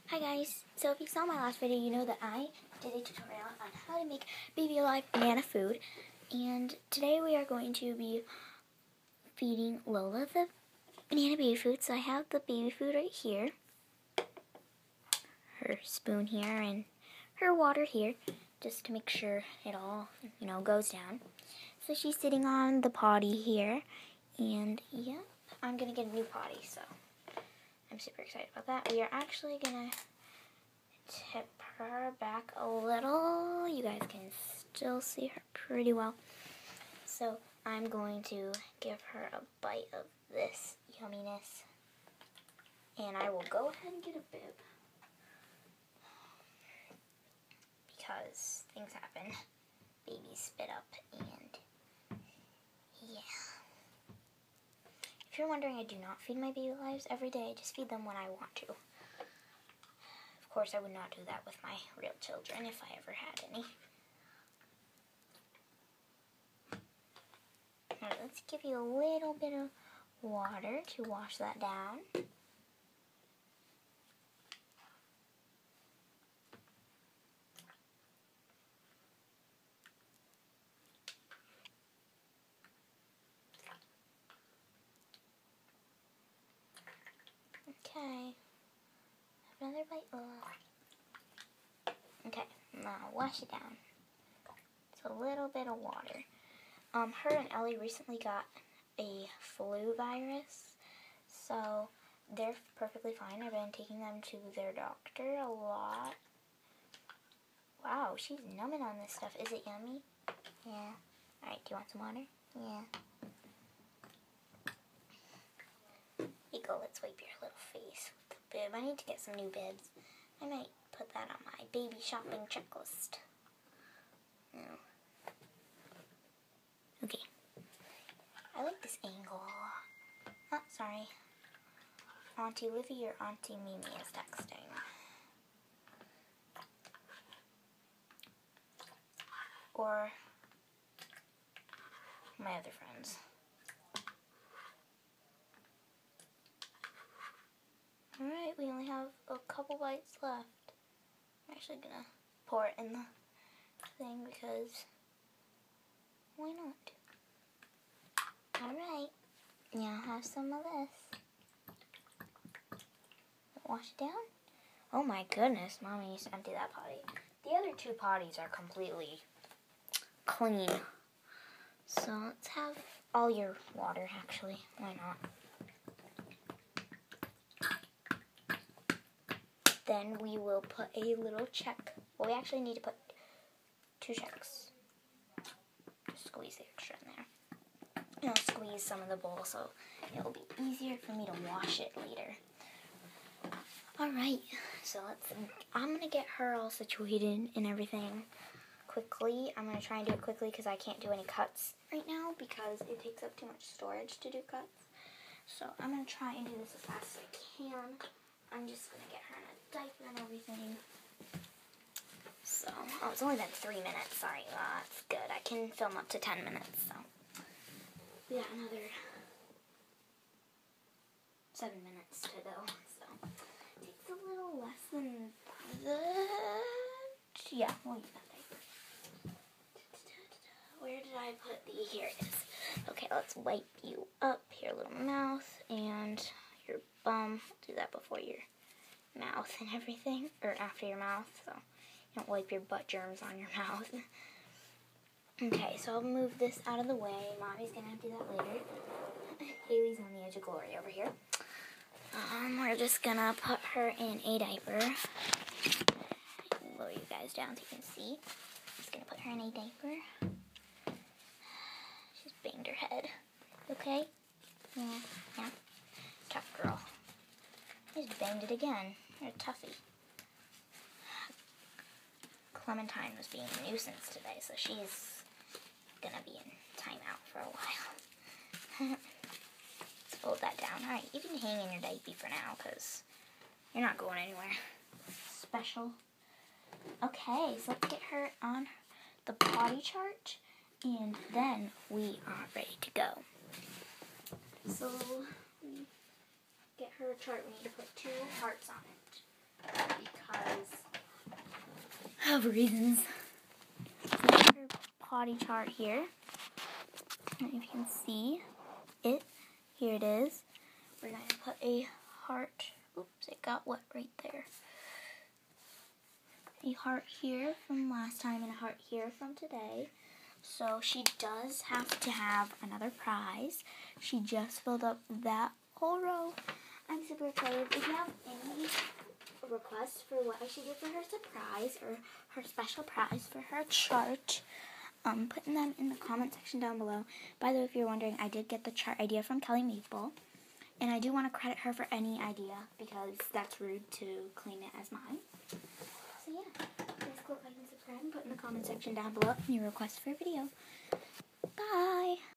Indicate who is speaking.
Speaker 1: Hi guys, so if you saw my last video, you know that I did a tutorial on how to make Baby Alive banana food, and today we are going to be feeding Lola the banana baby food. So I have the baby food right here, her spoon here, and her water here, just to make sure it all, goes down. So she's sitting on the potty here, and yeah, I'm gonna get a new potty, so I'm super excited about that. We are actually gonna tip her back a little. You guys can still see her pretty well. So I'm going to give her a bite of this yumminess. And I will go ahead and get a bib, because things happen. Babies spit up, and yeah. If you're wondering, I do not feed my baby lives every day. I just feed them when I want to. Of course, I would not do that with my real children if I ever had any. Alright, let's give you a little bit of water to wash that down. Okay. Have another bite. Okay, now wash it down. It's a little bit of water. Her and Ellie recently got a flu virus, so they're perfectly fine. I've been taking them to their doctor a lot. Wow, she's numbing on this stuff. Is it yummy? Yeah. Alright, do you want some water? Yeah. Here you go, let's wipe your little face with the bib. I need to get some new bibs. I might put that on my baby shopping checklist. No. Okay. I like this angle. Oh, sorry. Auntie Livy or Auntie Mimi is texting. Or my other friends. Alright, we only have a couple bites left. I'm actually gonna pour it in the thing because why not? Alright, now have some of this. Wash it down. Oh my goodness, Mommy needs to empty that potty. The other two potties are completely clean. So let's have all your water, actually. Why not? Then we will put a little check. Well, we actually need to put 2 checks. Just squeeze the extra in there. And I'll squeeze some of the bowl so it'll be easier for me to wash it later. Alright, so I'm going to get her all situated and everything quickly. I'm going to try and do it quickly because I can't do any cuts right now because it takes up too much storage to do cuts. So I'm going to try and do this as fast as I can. I'm just going to get her in a diaper and everything. So, oh, it's only been 3 minutes. Sorry, that's good. I can film up to 10 minutes, so. We got another 7 minutes to go, so. It takes a little less than that. Yeah, we'll use that diaper. Where did I put the, here it is. Okay, let's wipe you up, your little mouth, and your bum. Do that before your mouth and everything, or after your mouth, so you don't wipe your butt germs on your mouth. Okay, so I'll move this out of the way. Mommy's gonna have to do that later. Haley's on the edge of glory over here. We're just gonna put her in a diaper. Lower you guys down so you can see. Just gonna put her in a diaper. She's banged her head. Okay? Yeah. Tough girl. I just banged it again. You're a toughie. Clementine was being a nuisance today, so she's gonna be in timeout for a while. Let's fold that down. Alright, you can hang in your diaper for now, because you're not going anywhere special. Okay, so let's get her on the potty chart, and then we are ready to go. So, get her a chart. We need to put 2 hearts on it. of reasons. So here's her potty chart here. And if you can see it, here it is. We're going to put a heart. Oops, it got wet right there. A heart here from last time and a heart here from today. So she does have to have another prize. She just filled up that whole row. I'm super excited. If you have any requests for what I should do for her surprise or her special prize for her chart, putting them in the comment section down below. By the way, if you're wondering, I did get the chart idea from Kelly Maple. And I do want to credit her for any idea because that's rude to claim it as mine. So yeah, please click like and subscribe and put in the comment section down below your request for a video. Bye!